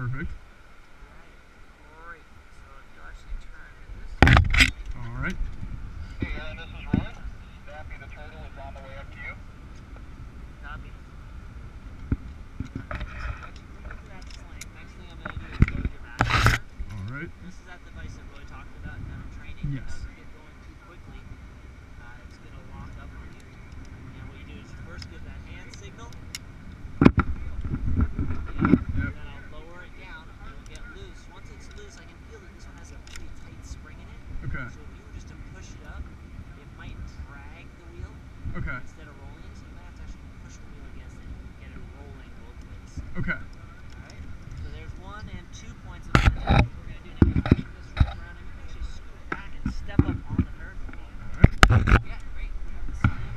Perfect. Great. So if you actually turn this way. All right. Hey Aaron, this is Roy. Daffy the turtle is on the way up to you. Copy. Look at that sling. Next thing I'm going to do is load your back here. All right. This is that device that Roy talked about in our training. Yes. If you get going too quickly, it's going to lock up on you. And what you do is you first give that hand signal. Yep. Then I'll lower it down. It'll get loose. Once it's loose, I can feel that this one has a pretty tight spring in it. Okay. So if you were just to push it up, it might drag the wheel Okay. instead of rolling it. So you might have to actually push the wheel against it and get it rolling both ways. Okay. Alright? So there's 1 and 2 points of contact. What we're going to do now is bring this rope around and you can actually scoot back and step up on the nerve. All right. Yeah, great. We have the sling.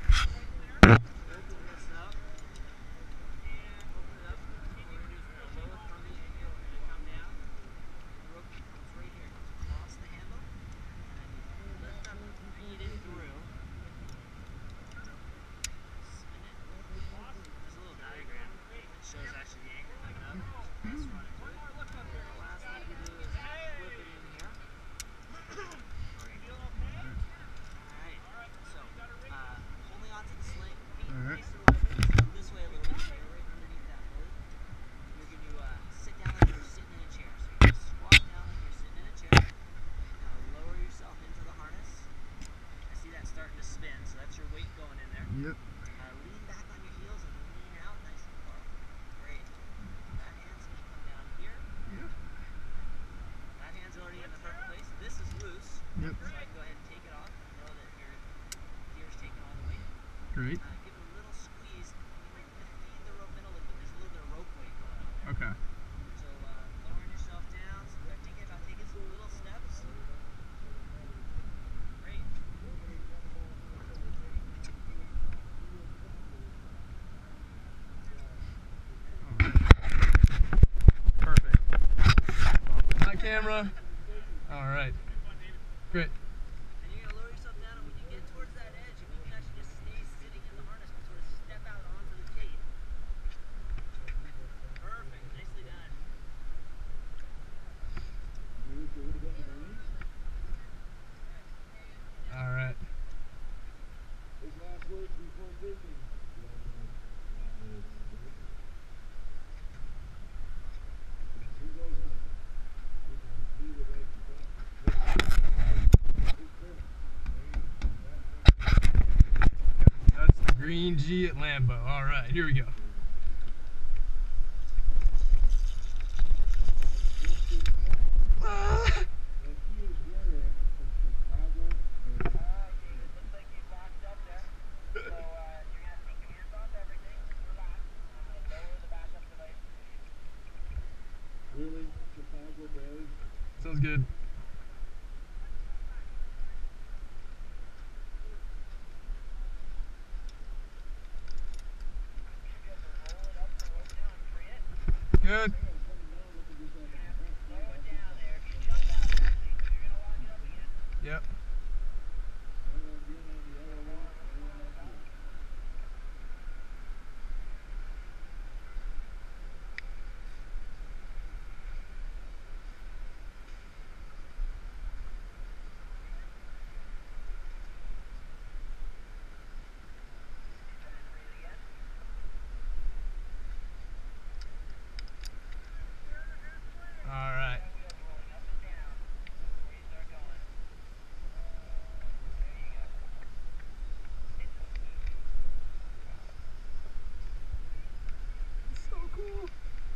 Open this up. Open it up. What we're going to do is we're going to lower from the angle. We're going to come down. The rope comes right here. Across the handle. And then you lift up and feed it through. Spin it. There's a little diagram that shows actually the angle coming up. Just run it through it. The last thing you do is flip it in here. Alright, so holding onto the sling, feet nice and level, this way a little bit, so you're right underneath that hood. You're going to sit down like you're sitting in a chair. So you're going to squat down like you're sitting in a chair. Now lower yourself into the harness. I see that starting to spin, so that's your weight going in there. Yep. Lean back on your heels and lean out nice and far. Great. That hand's going to come down here. Yep. That hand's already in the perfect place. This is loose. Yep. So I can go ahead and take it off. Know that your gear's taking all the weight. Great. Give it a little squeeze. You might feed the rope in a little bit. There's a little bit of rope weight going on there. Okay. So lowering yourself down, stretching it, I'll take it some little steps. Great. Perfect. My camera. All right. Great. And you're going to lower yourself down, and when you get towards that edge, if you can actually just stay sitting in the harness, but sort of step out onto the tape. Perfect. Nicely done. All right. His last words before leaving. That's the green G at Lambeau. All right, here we go. Sounds good. Good. Yep. All right. So cool.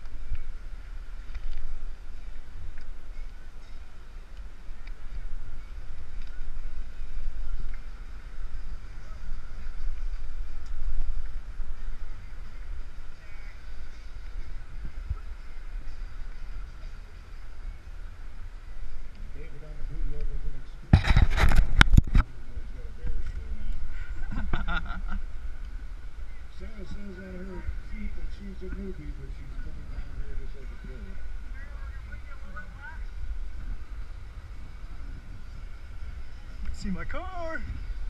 Sarah says on her feet that she's a newbie, but she's coming down here just as a pro. See my car.